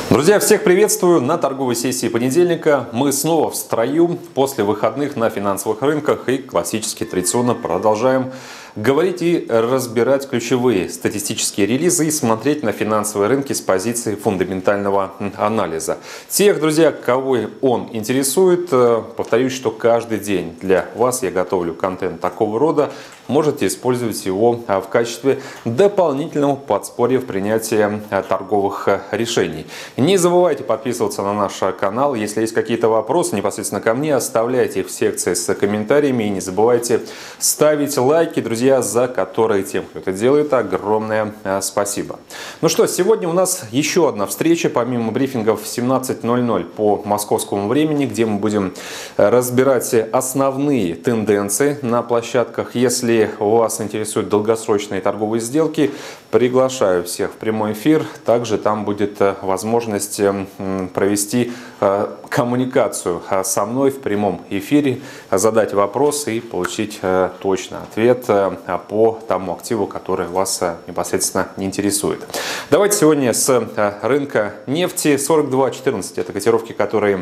Друзья, всех приветствую на торговой сессии понедельника. Мы снова в строю после выходных на финансовых рынках и классически традиционно продолжаем говорить и разбирать ключевые статистические релизы и смотреть на финансовые рынки с позиции фундаментального анализа. Тех, друзья, кого он интересует, повторюсь, что каждый день для вас я готовлю контент такого рода. Можете использовать его в качестве дополнительного подспорья в принятии торговых решений. Не забывайте подписываться на наш канал. Если есть какие-то вопросы непосредственно ко мне, оставляйте их в секции с комментариями. И не забывайте ставить лайки, друзья, за которые тем, кто это делает, огромное спасибо. Ну что, сегодня у нас еще одна встреча, помимо брифингов в 17:00 по московскому времени, где мы будем разбирать основные тенденции на площадках. Если вас интересуют долгосрочные торговые сделки, приглашаю всех в прямой эфир. Также там будет возможность провести коммуникацию со мной в прямом эфире, задать вопрос и получить точный ответ по тому активу, который вас непосредственно интересует. Давайте сегодня с рынка нефти. 42.14 это котировки, которые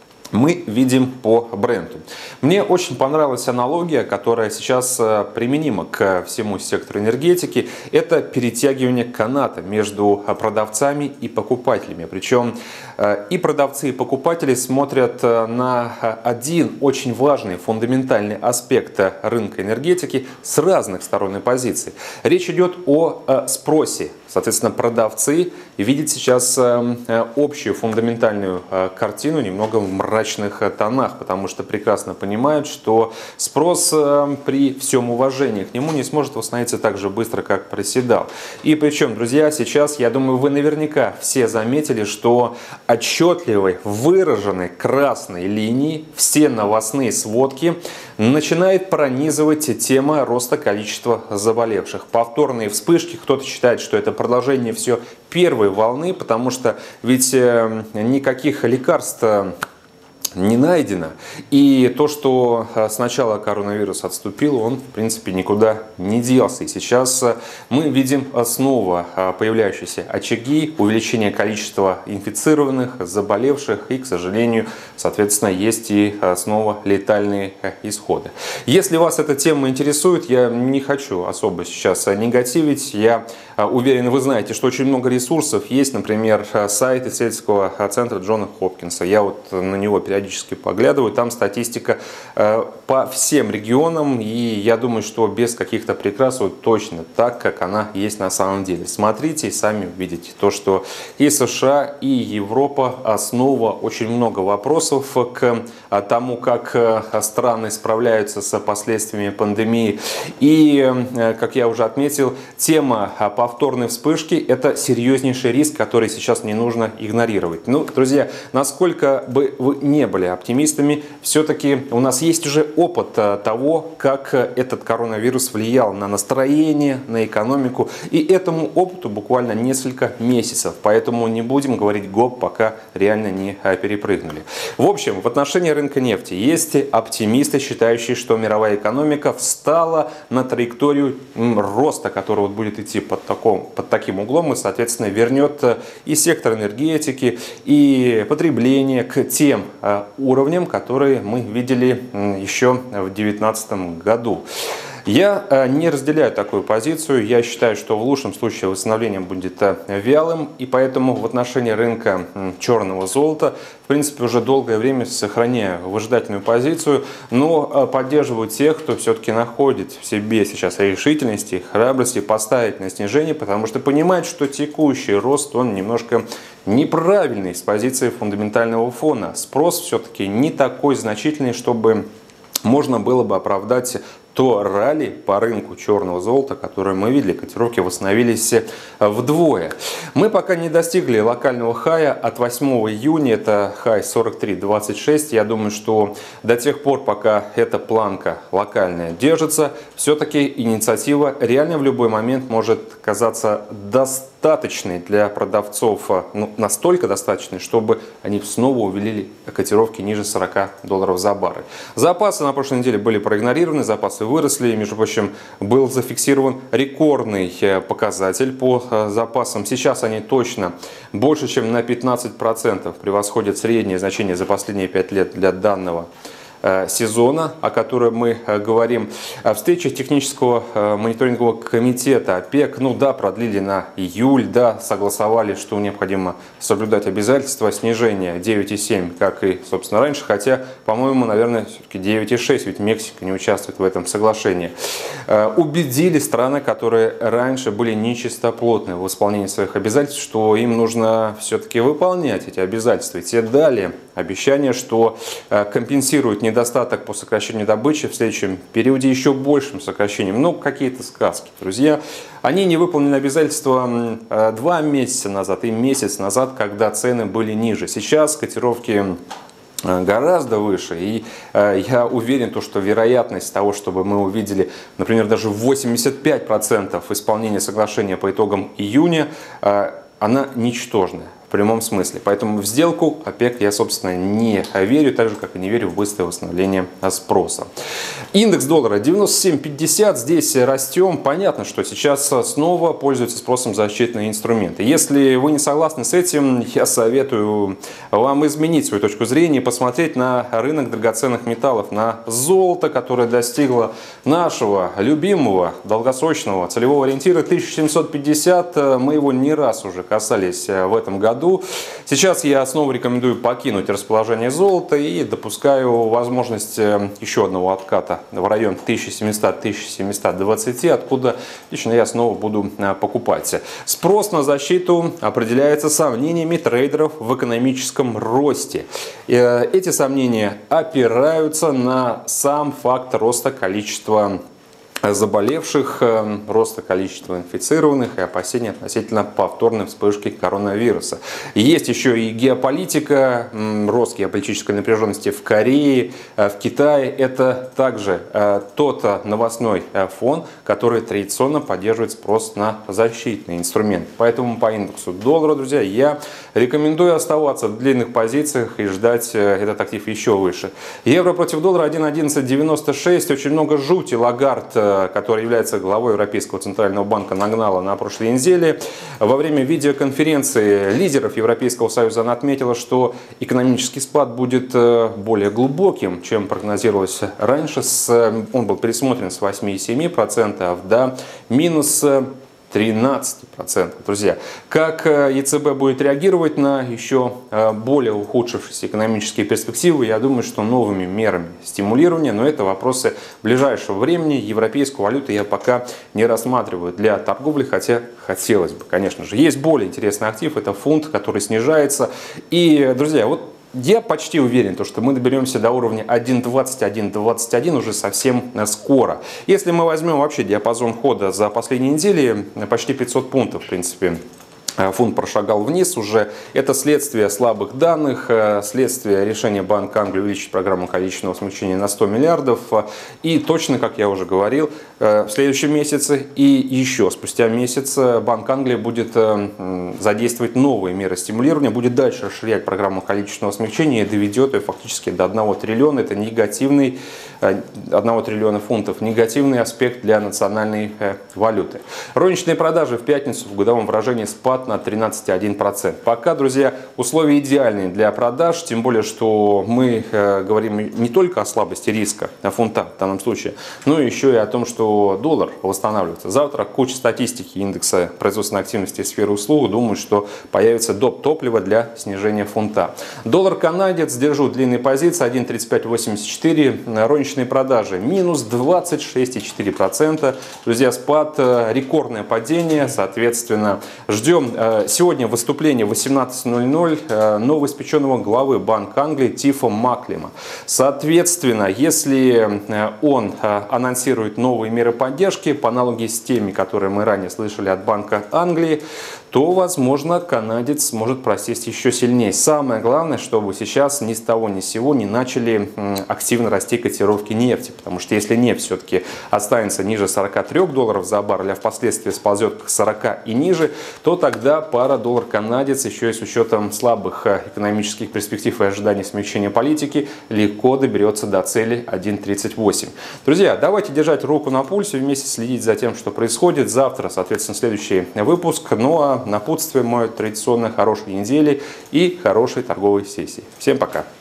мы видим по бренду. Мне очень понравилась аналогия, которая сейчас применима к всему сектору энергетики. Это перетягивание каната между продавцами и покупателями. Причем и продавцы, и покупатели смотрят на один очень важный фундаментальный аспект рынка энергетики с разных сторон и позиций. Речь идет о спросе. Соответственно, продавцы видят сейчас общую фундаментальную картину немного в мрачных тонах, потому что прекрасно понимают, что спрос при всем уважении к нему не сможет восстановиться так же быстро, как проседал. И причем, друзья, сейчас, я думаю, вы наверняка все заметили, что отчетливой, выраженной красной линией все новостные сводки начинает пронизывать тема роста количества заболевших. Повторные вспышки, кто-то считает, что это продолжение все первой волны, потому что ведь никаких лекарств не найдено. И то, что сначала коронавирус отступил, он, в принципе, никуда не делся. И сейчас мы видим снова появляющиеся очаги, увеличение количества инфицированных, заболевших. И, к сожалению, соответственно, есть и снова летальные исходы. Если вас эта тема интересует, я не хочу особо сейчас негативить. Я уверен, вы знаете, что очень много ресурсов есть. Например, сайт исследовательского центра Джона Хопкинса. Я вот на него периодически поглядываю, там статистика по всем регионам, и я думаю, что без каких-то прикрас вот точно так, как она есть на самом деле. Смотрите и сами увидите то, что и США, и Европа снова очень много вопросов к тому, как страны справляются с последствиями пандемии. И, как я уже отметил, тема повторной вспышки – это серьезнейший риск, который сейчас не нужно игнорировать. Ну, друзья, насколько бы вы не были оптимистами, все-таки у нас есть уже опыт того, как этот коронавирус влиял на настроение, на экономику. И этому опыту буквально несколько месяцев. Поэтому не будем говорить гоп, пока реально не перепрыгнули. В общем, в отношении рынка нефти есть оптимисты, считающие, что мировая экономика встала на траекторию роста, который вот будет идти под таким углом и, соответственно, вернет и сектор энергетики, и потребление к тем уровням, которые мы видели еще в 2019 году. Я не разделяю такую позицию. Я считаю, что в лучшем случае восстановление будет вялым. И поэтому в отношении рынка черного золота, в принципе, уже долгое время сохраняю выжидательную позицию. Но поддерживаю тех, кто все-таки находит в себе сейчас решительности, храбрости поставить на снижение, потому что понимает, что текущий рост, он немножко неправильный с позиции фундаментального фона. Спрос все-таки не такой значительный, чтобы можно было бы оправдать то ралли по рынку черного золота, которое мы видели, котировки восстановились вдвое. Мы пока не достигли локального хая от 8 июня, это хай 43.26. Я думаю, что до тех пор, пока эта планка локальная держится, все-таки инициатива реально в любой момент может казаться достаточно достаточный для продавцов, настолько достаточный, чтобы они снова увелили котировки ниже $40 за баррель. Запасы на прошлой неделе были проигнорированы, запасы выросли. Между прочим, был зафиксирован рекордный показатель по запасам. Сейчас они точно больше, чем на 15% превосходят среднее значение за последние 5 лет для данного сезона, о котором мы говорим. Встреча технического мониторингового комитета ОПЕК, продлили на июль, согласовали, что необходимо соблюдать обязательства снижения 9,7, как и, собственно, раньше, хотя, по-моему, наверное, все-таки 9,6, ведь Мексика не участвует в этом соглашении. Убедили страны, которые раньше были нечистоплотны в исполнении своих обязательств, что им нужно все-таки выполнять эти обязательства. И те дали обещание, что компенсируют недостаток по сокращению добычи в следующем периоде еще большим сокращением. Какие-то сказки, друзья. Они не выполнили обязательства 2 месяца назад и месяц назад, когда цены были ниже. Сейчас котировки гораздо выше, и я уверен, что вероятность того, чтобы мы увидели, например, даже 85% исполнения соглашения по итогам июня, она ничтожная. В прямом смысле. Поэтому в сделку ОПЕК я, собственно, не верю, так же, как и не верю в быстрое восстановление спроса. Индекс доллара 97.50, здесь растем. Понятно, что сейчас снова пользуются спросом защитные инструменты. Если вы не согласны с этим, я советую вам изменить свою точку зрения и посмотреть на рынок драгоценных металлов, на золото, которое достигло нашего любимого долгосрочного целевого ориентира 1750. Мы его не раз уже касались в этом году. Сейчас я снова рекомендую покинуть расположение золота и допускаю возможность еще одного отката в район 1700-1720, откуда лично я снова буду покупать. Спрос на защиту определяется сомнениями трейдеров в экономическом росте. Эти сомнения опираются на сам факт роста количества заболевших, роста количества инфицированных и опасения относительно повторной вспышки коронавируса. Есть еще и геополитика, рост геополитической напряженности в Корее, в Китае. Это также тот новостной фон, который традиционно поддерживает спрос на защитные инструменты. Поэтому по индексу доллара, друзья, я рекомендую оставаться в длинных позициях и ждать этот актив еще выше. Евро против доллара 1.1196. Очень много жути. Лагард, который является главой Европейского центрального банка, нагнала на прошлой неделе. Во время видеоконференции лидеров Европейского союза она отметила, что экономический спад будет более глубоким, чем прогнозировалось раньше. Он был пересмотрен с 8,7% до минус 13%. Друзья, как ЕЦБ будет реагировать на еще более ухудшившиеся экономические перспективы, я думаю, что новыми мерами стимулирования, но это вопросы ближайшего времени. Европейскую валюту я пока не рассматриваю для торговли, хотя хотелось бы, конечно же. Есть более интересный актив, это фунт, который снижается. И, друзья, я почти уверен, что мы доберемся до уровня 1.20-1.21 уже совсем скоро. Если мы возьмем вообще диапазон хода за последние недели, почти 500 пунктов, в принципе, фунт прошагал вниз уже. Это следствие слабых данных, следствие решения Банка Англии увеличить программу количественного смягчения на 100 миллиардов. И точно, как я уже говорил, в следующем месяце и еще спустя месяц Банк Англии будет задействовать новые меры стимулирования, будет дальше расширять программу количественного смягчения и доведет ее фактически до 1 триллиона. Это негативный, 1 триллиона фунтов, негативный аспект для национальной валюты. Розничные продажи в пятницу в годовом выражении спад на 13,1%. Пока, друзья, условия идеальные для продаж, тем более, что мы говорим не только о слабости риска фунта в данном случае, но еще и о том, что доллар восстанавливается. Завтра куча статистики индекса производственной активности сферы услуг. Думаю, что появится доп. Топлива для снижения фунта. Доллар-канадец, держу длинные позиции, 1.3584. Розничные продажи минус 26,4%. Друзья, спад, рекордное падение, соответственно, ждем сегодня выступление в 18:00 новоиспеченного главы Банка Англии Тифо Маклема. Соответственно, если он анонсирует новые меры поддержки по аналогии с теми, которые мы ранее слышали от Банка Англии, то, возможно, канадец может просесть еще сильнее. Самое главное, чтобы сейчас ни с того ни с сего не начали активно расти котировки нефти, потому что если нефть все-таки останется ниже $43 за баррель, а впоследствии сползет к 40 и ниже, то тогда пара доллар-канадец еще и с учетом слабых экономических перспектив и ожиданий смягчения политики легко доберется до цели 1.38. Друзья, давайте держать руку на пульсе, вместе следить за тем, что происходит. Завтра, соответственно, следующий выпуск. Ну а напутствие мое традиционно: хорошей недели и хорошей торговой сессии. Всем пока!